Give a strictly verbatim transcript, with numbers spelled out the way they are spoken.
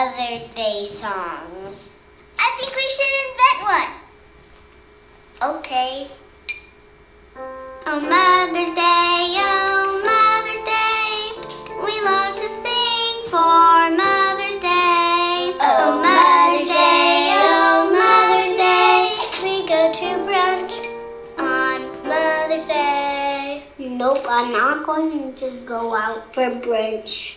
Mother's Day songs. I think we should invent one. Okay. Oh, Mother's Day, oh, Mother's Day, we love to sing for Mother's Day. Oh, Mother's Day, oh, Mother's Day, we go to brunch on Mother's Day. Nope, I'm not going to just go out for brunch.